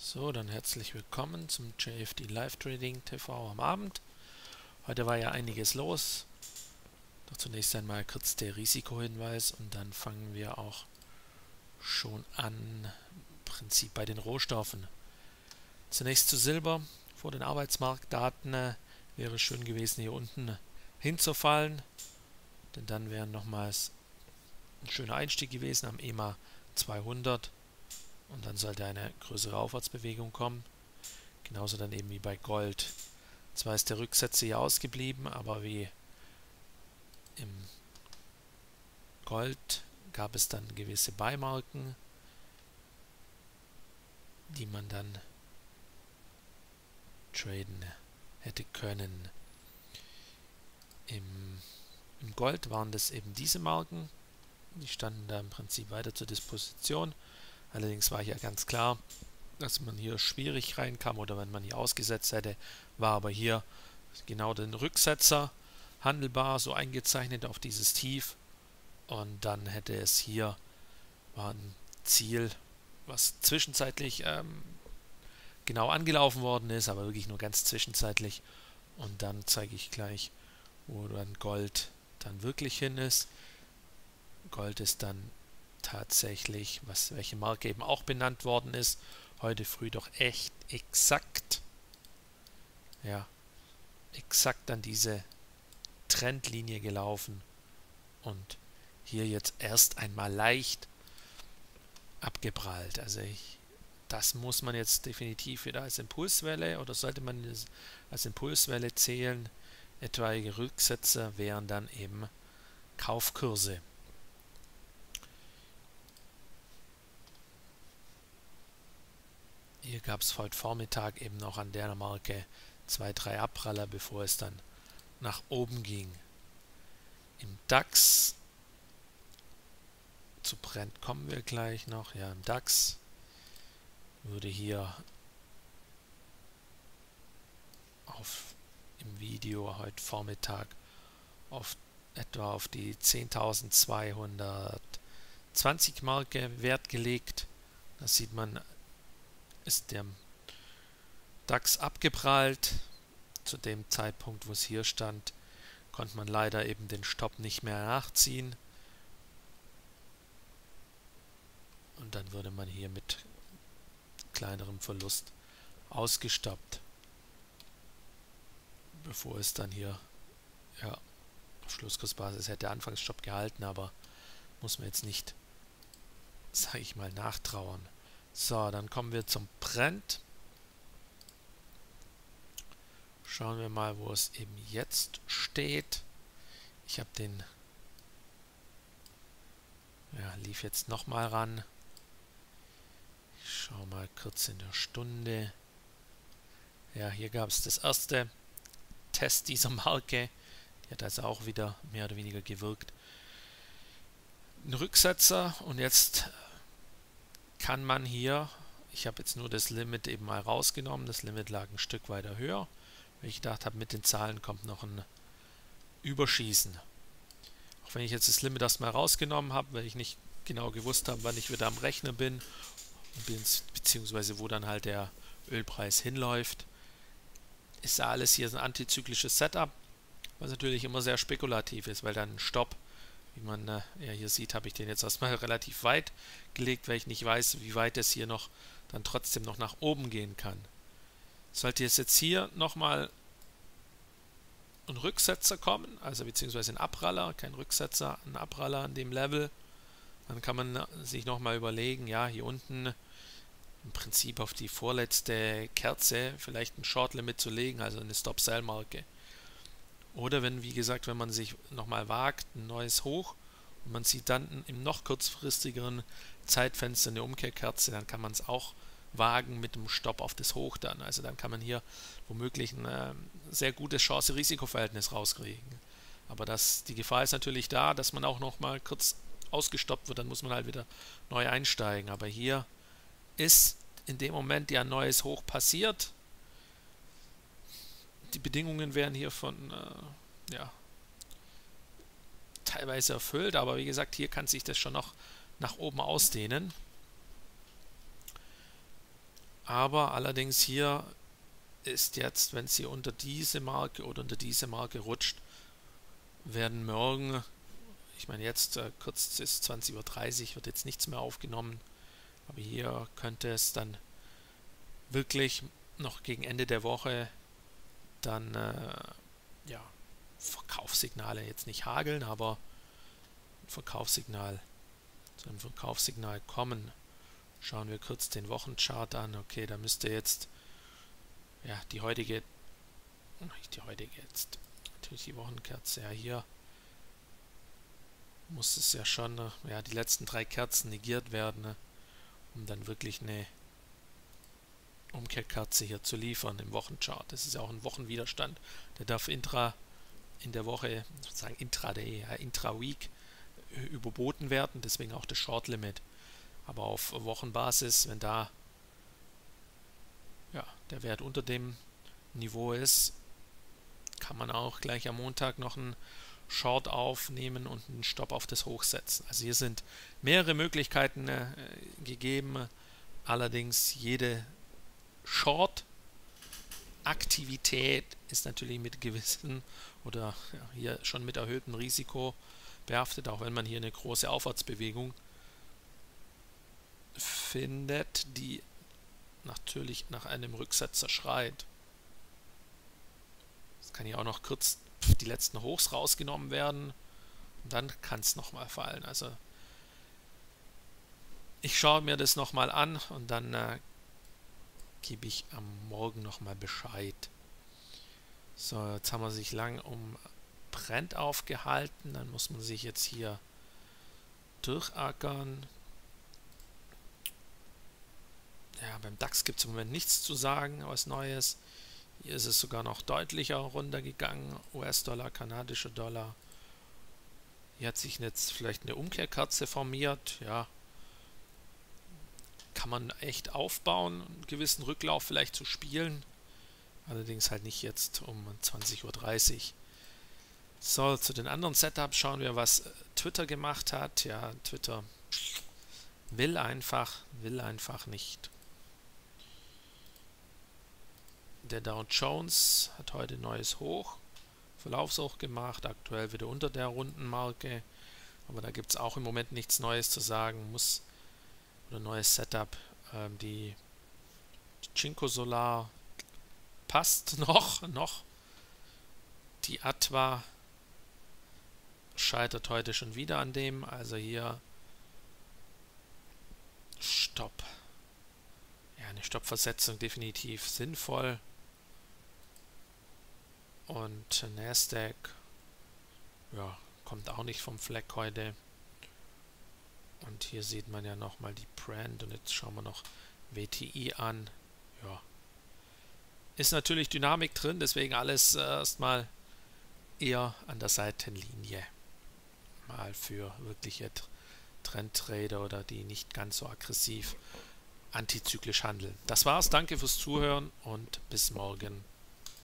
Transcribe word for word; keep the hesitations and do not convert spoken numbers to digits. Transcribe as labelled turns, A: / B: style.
A: So, dann herzlich willkommen zum J F D Live Trading T V am Abend. Heute war ja einiges los. Doch zunächst einmal kurz der Risikohinweis und dann fangen wir auch schon an, im Prinzip bei den Rohstoffen. Zunächst zu Silber. Vor den Arbeitsmarktdaten äh, wäre es schön gewesen, hier unten hinzufallen, denn dann wäre nochmals ein schöner Einstieg gewesen am E M A zweihundert. Und dann sollte eine größere Aufwärtsbewegung kommen. Genauso dann eben wie bei Gold. Zwar ist der Rücksetzer hier ausgeblieben, aber wie im Gold gab es dann gewisse Beimarken, die man dann traden hätte können. Im, im Gold waren das eben diese Marken. Die standen da im Prinzip weiter zur Disposition. Allerdings war ja ganz klar, dass man hier schwierig reinkam oder wenn man hier ausgesetzt hätte, war aber hier genau den Rücksetzer handelbar, so eingezeichnet auf dieses Tief, und dann hätte es hier war ein Ziel, was zwischenzeitlich ähm, genau angelaufen worden ist, aber wirklich nur ganz zwischenzeitlich, und dann zeige ich gleich, wo dann Gold dann wirklich hin ist. Gold ist dann tatsächlich, was welche Marke eben auch benannt worden ist, heute früh doch echt exakt, ja, exakt an diese Trendlinie gelaufen und hier jetzt erst einmal leicht abgeprallt. Also ich, das muss man jetzt definitiv wieder als Impulswelle oder sollte man das als Impulswelle zählen. Etwaige Rücksetzer wären dann eben Kaufkurse. Hier gab es heute Vormittag eben noch an der Marke zwei, drei Abpraller, bevor es dann nach oben ging. Im DAX, zu Brent kommen wir gleich noch, ja, im DAX würde hier auf im Video heute Vormittag auf etwa auf die zehntausendzweihundertzwanzig Marke Wert gelegt. Das sieht man, ist der DAX abgeprallt. Zu dem Zeitpunkt, wo es hier stand, konnte man leider eben den Stopp nicht mehr nachziehen. Und dann würde man hier mit kleinerem Verlust ausgestoppt, bevor es dann hier, ja, auf Schlusskursbasis hätte Anfangsstopp gehalten, aber muss man jetzt nicht, sage ich mal, nachtrauern. So, dann kommen wir zum Brent. Schauen wir mal, wo es eben jetzt steht. Ich habe den, ja, lief jetzt nochmal ran. Ich schaue mal kurz in der Stunde. Ja, hier gab es das erste Test dieser Marke. Die hat also auch wieder mehr oder weniger gewirkt. Ein Rücksetzer, und jetzt kann man hier, ich habe jetzt nur das Limit eben mal rausgenommen, das Limit lag ein Stück weiter höher, weil ich gedacht habe, mit den Zahlen kommt noch ein Überschießen. Auch wenn ich jetzt das Limit erstmal rausgenommen habe, weil ich nicht genau gewusst habe, wann ich wieder am Rechner bin, beziehungsweise wo dann halt der Ölpreis hinläuft, ist alles hier ein antizyklisches Setup, was natürlich immer sehr spekulativ ist, weil dann ein Stopp, wie man äh, ja hier sieht, habe ich den jetzt erstmal relativ weit gelegt, weil ich nicht weiß, wie weit es hier noch dann trotzdem noch nach oben gehen kann. Sollte es jetzt hier nochmal ein Rücksetzer kommen, also beziehungsweise ein Abpraller, kein Rücksetzer, ein Abpraller an dem Level, dann kann man sich nochmal überlegen, ja, hier unten im Prinzip auf die vorletzte Kerze vielleicht ein Short-Limit zu legen, also eine Stop-Sell-Marke. Oder wenn, wie gesagt, wenn man sich nochmal wagt, ein neues Hoch und man sieht dann im noch kurzfristigeren Zeitfenster eine Umkehrkerze, dann kann man es auch wagen mit dem Stopp auf das Hoch dann. Also dann kann man hier womöglich ein äh, sehr gutes Chance-Risiko-Verhältnis rauskriegen. Aber das, die Gefahr ist natürlich da, dass man auch nochmal kurz ausgestoppt wird, dann muss man halt wieder neu einsteigen. Aber hier ist in dem Moment ja ein neues Hoch passiert. Die Bedingungen werden hier von äh, ja, teilweise erfüllt, aber wie gesagt, hier kann sich das schon noch nach oben ausdehnen. Aber allerdings hier ist jetzt, wenn sie unter diese Marke oder unter diese Marke rutscht, werden morgen, ich meine jetzt äh, kurz ist zwanzig Uhr dreißig, wird jetzt nichts mehr aufgenommen, aber hier könnte es dann wirklich noch gegen Ende der Woche dann äh, ja, Verkaufssignale jetzt nicht hageln, aber ein Verkaufssignal, so ein Verkaufssignal kommen. Schauen wir kurz den Wochenchart an. Okay, da müsste jetzt ja die heutige, nicht die heutige jetzt, natürlich die Wochenkerze, ja hier muss es ja schon, ja die letzten drei Kerzen negiert werden, ne, um dann wirklich eine Umkehrkerze hier zu liefern im Wochenchart. Das ist ja auch ein Wochenwiderstand. Der darf intra in der Woche, sozusagen intraday, ja, intra-week überboten werden, deswegen auch das Short Limit. Aber auf Wochenbasis, wenn da ja, der Wert unter dem Niveau ist, kann man auch gleich am Montag noch einen Short aufnehmen und einen Stopp auf das Hoch setzen. Also hier sind mehrere Möglichkeiten äh, gegeben, allerdings jede Short-Aktivität ist natürlich mit gewissen oder ja, hier schon mit erhöhtem Risiko behaftet, auch wenn man hier eine große Aufwärtsbewegung findet, die natürlich nach einem Rücksetzer schreit. Es kann hier auch noch kurz die letzten Hochs rausgenommen werden und dann kann es nochmal fallen. Also ich schaue mir das nochmal an und dann äh, gebe ich am Morgen nochmal Bescheid. So, jetzt haben wir sich lang um Brent aufgehalten, dann muss man sich jetzt hier durchackern. Ja, beim DAX gibt es im Moment nichts zu sagen, was Neues. Hier ist es sogar noch deutlicher runtergegangen. U S-Dollar, kanadischer Dollar. Hier hat sich jetzt vielleicht eine Umkehrkerze formiert. Ja, kann man echt aufbauen, einen gewissen Rücklauf vielleicht zu spielen. Allerdings halt nicht jetzt um zwanzig Uhr dreißig. So, zu den anderen Setups schauen wir, was Twitter gemacht hat. Ja, Twitter will einfach, will einfach nicht. Der Dow Jones hat heute ein neues Hoch, Verlaufshoch gemacht, aktuell wieder unter der Rundenmarke. Aber da gibt es auch im Moment nichts Neues zu sagen. Muss oder neues Setup. Ähm, die Cinco Solar passt noch, noch. Die Atwa scheitert heute schon wieder an dem. Also hier Stopp. Ja, eine Stoppversetzung definitiv sinnvoll. Und Nasdaq, ja, kommt auch nicht vom Fleck heute. Und hier sieht man ja nochmal die Brand und jetzt schauen wir noch W T I an. Ja, ist natürlich Dynamik drin, deswegen alles äh, erstmal eher an der Seitenlinie. Mal für wirkliche Trendtrader oder die nicht ganz so aggressiv antizyklisch handeln. Das war's, danke fürs Zuhören und bis morgen.